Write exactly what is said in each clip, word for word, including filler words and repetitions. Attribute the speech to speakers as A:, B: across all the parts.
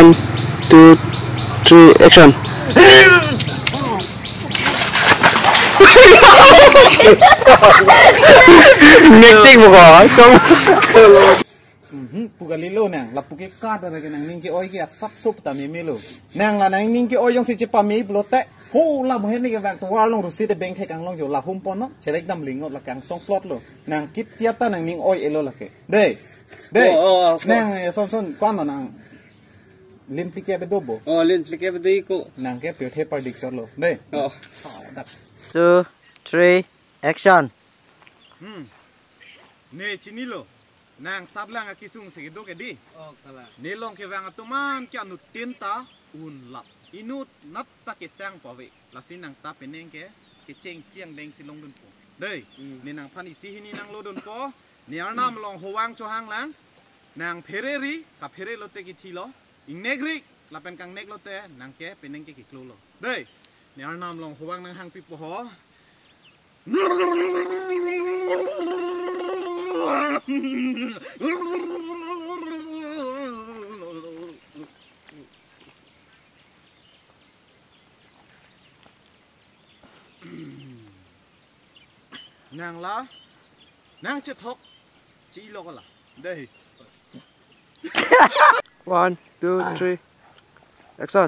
A: one two three action Ngecek bukan cong
B: Pugalilo nang lapuki kad ada nang ning ki oi ki sap sup ta mi melo nang la nang ning ki oi yong si chipa mi blote ho la mo hen ni ka to wa long rusi te beng the kang long jo la hum pon no chelek dam ling la kang song plot lo nang kit tia ta nang ning oi elo la ke de de nang son son kwan nang lim ti ke be dobo
C: oh lim ti ke be dei ko
B: nang ke pe the predict lo de
C: oh
D: two three action
B: hmm ne chinilo nang sablang aki sung se do ke di
C: oh kala
B: nilong ke wang atuman kya nu tinta un lap inut nat ta ke sang pawe lasin nang ta peneng ke ke cheng siang deng silong dun po dei ni nang phan isi hini nang lo dun po ni arnam long howang cho hang lang nang phereri ka phere lote ki thilo ingnegri lapen kang nek lote nang ke peneng ke ki klo lo dei ni arnam long howang nang hang pi po ho Nang la nang che thok chi lo la đây
A: one two three action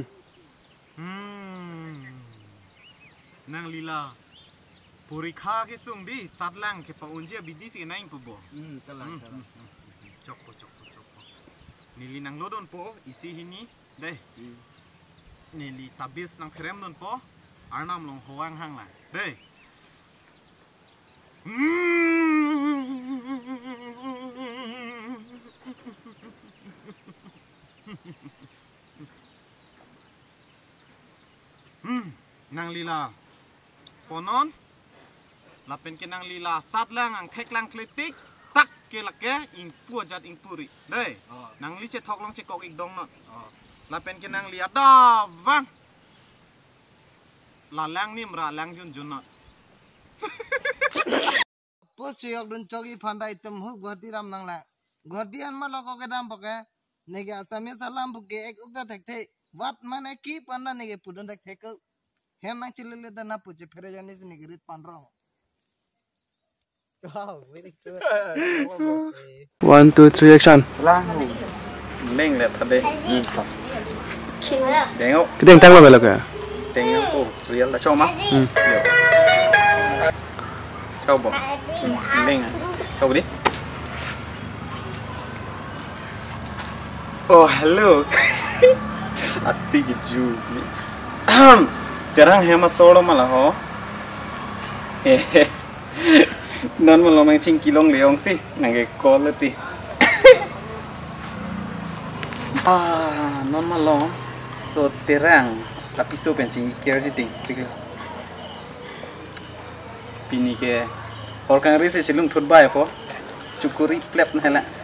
B: nang lila puri kha ke sung di satlang ke pa unje bidi si naing pu bo
C: hmm kala kala
B: chokko chokko chokko nili nang lodon po isi hini đây nili tabis nang khrem don po arnam long hoang hang la đây nang lila ponon lapen ke nang lila satlang ang theklang kletik tak ke lake ing pu jat ing puri dei nang li che thok long che kok ik dong no lapen ke nang lia da wang la lang nim ra lang jun jun no
D: Pusiyok dun chogi pandai tum hu Guwahati ram nang la Guwahati an ma loko ke dam pake nege asami salam buke ek ukta thek the wat mane ki panda nege pudon thek thek hem nang chilile da na puche fere jani se nege rit pandro wow very good
A: one two three action
B: lang neng le thade dengo
A: cái tiếng tăng vào là cái
B: dengo o real la choma chau bo neng chau đi oh hello asik ju terang hema solo malah ho non malah main cing kilong leong sih nangge quality ah non malah so terang tapi so pencing kira di ting pini ke orang risi celung thut bai po cukuri plep nah lah